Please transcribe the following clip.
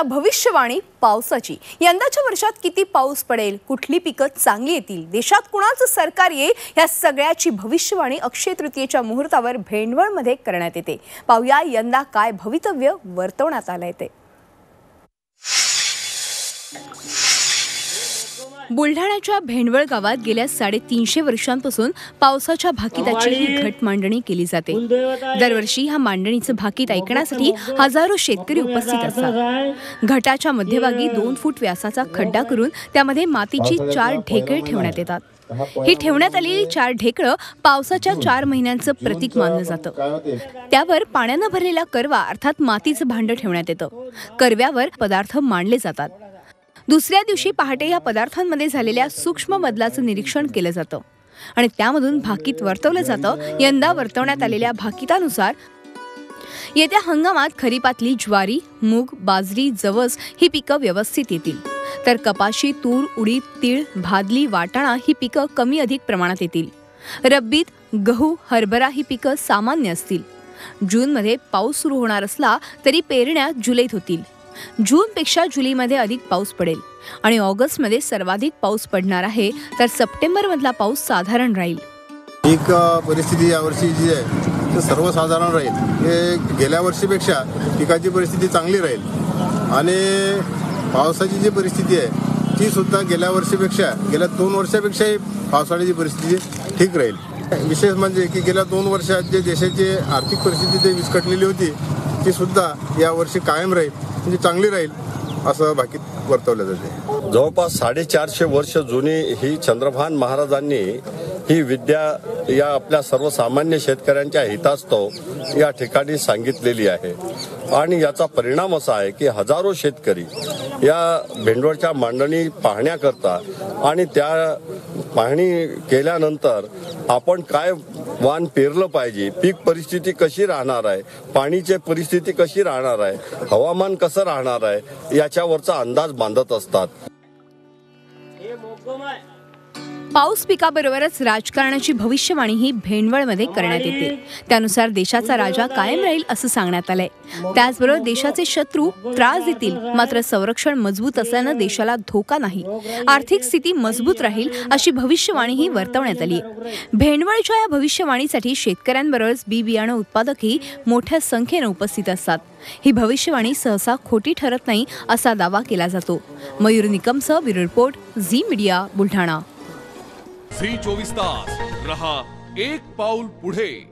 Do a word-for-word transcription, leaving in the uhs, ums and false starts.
भविष्यवाणी पावसाची। यंदाच्या वर्षात किती पाऊस पडेल, कुठली पिकं चांगली येतील, देशात कुणाचं सरकार येईल, या सगळ्याची भविष्यवाणी अक्षय तृतीयेच्या मुहूर्तावर भेंडवळमध्ये करण्यात येते। पाहूया यंदा काय भवितव्य वर्तवण्यात आलंय ते। बुलढाण्याच्या भेंडवळ गावात गेल्या साडेतीनशे वर्षांपासून पावसाच्या भाकिताची ही घट मांडणी केली जाते। दरवर्षी ह्या मांडणीचं भाकीत ऐकण्यासाठी हजारो शेतकरी उपस्थित असतात। घटाच्या मध्यभागी दोन फूट व्यासाचा खड्डा करून त्यामध्ये मातीची चार ढेकळे ठेवण्यात येतात। ही ठेवण्यात आलेली चार ढेकळं पावसाच्या चार महिन्यांचं प्रतीक मानलं जातं। त्यावर पाण्यानं भरलेला करवा अर्थात मातीचं भांड ठेवण्यात येतं। करव्यावर पदार्थ मांडले जातात। दुसऱ्या दिवशी पहाटे या पदार्थांमध्ये झालेल्या सूक्ष्म बदलाचं निरीक्षण केलं जातं आणि त्यामधून भाकीत वर्तवलं जातं। यंदा वर्तवण्यात आलेल्या भाकितानुसार येत्या हंगामात खरीपातली ज्वारी, मूग, बाजरी, जवस ही पिकं व्यवस्थित येतील, तर कपाशी, तूर, उडीद, तीळ, भादली, वाटाणा ही पिकं कमी अधिक प्रमाणात येतील। रब्बीत गहू, हरभरा ही पिकं सामान्य असतील। जूनमध्ये पाऊस सुरू होणार असला तरी पेरण्या जुलैत होतील। जूनपेक्षा जुलैमध्ये अधिक पाऊस पडेल आणि ऑगस्टमध्ये सर्वाधिक पाऊस पडणार आहे, तर सप्टेंबरमधला पाऊस साधारण राहील। पीक परिस्थिती यावर्षी जी आहे ते सर्वसाधारण राहील। हे गेल्या वर्षीपेक्षा पिकाची परिस्थिती चांगली राहील आणि पावसाची जी परिस्थिती आहे ती सुद्धा गेल्या वर्षीपेक्षा गेल्या दोन वर्षापेक्षाही पावसाळ्याची परिस्थिती ठीक राहील। विशेष म्हणजे की गेल्या दोन वर्षात जे देशाची आर्थिक परिस्थिती ते विस्कटलेली होती ती सुद्धा यावर्षी कायम राहील, म्हणजे चांगली राहील असं भाकीत वर्तवलं जाते। जवळपास साडेचारशे वर्ष जुनी ही चंद्रभान महाराजांनी ही विद्या या आपल्या सर्वसामान्य शेतकऱ्यांच्या हितास्तव या ठिकाणी सांगितलेली आहे आणि याचा परिणाम असा आहे की हजारो शेतकरी या भेंडवळच्या मांडणी पाहण्याकरता आणि त्या पाहणी केल्यानंतर आपण काय वाण पेरलं पाहिजे, पीक परिस्थिती कशी राहणार आहे, पाणीची परिस्थिती कशी राहणार आहे, हवामान कसं राहणार आहे याच्यावरचा अंदाज बांधत असतात। पाऊस पिकाबरोबरच राजकारणाची भविष्यवाणी ही भेंडवळमध्ये करण्यात येते। त्यानुसार देशाचा राजा कायम राहील असं सांगण्यात आलंय। त्याचबरोबर देशाचे शत्रू त्रास देतील, मात्र संरक्षण मजबूत असल्यानं देशाला धोका नाही, आर्थिक स्थिती मजबूत राहील अशी भविष्यवाणी ही वर्तवण्यात आली आहे। भेंडवळच्या या भविष्यवाणीसाठी शेतकऱ्यांबरोबरच बी बियाणं उत्पादकही मोठ्या संख्येनं उपस्थित असतात। ही भविष्यवाणी सहसा खोटी ठरत नाही असा दावा केला जातो। मयूर निकमसह bureau report, Zee media, Buldhana. Zee चोवीस तास रहा एक पाऊल पुढे।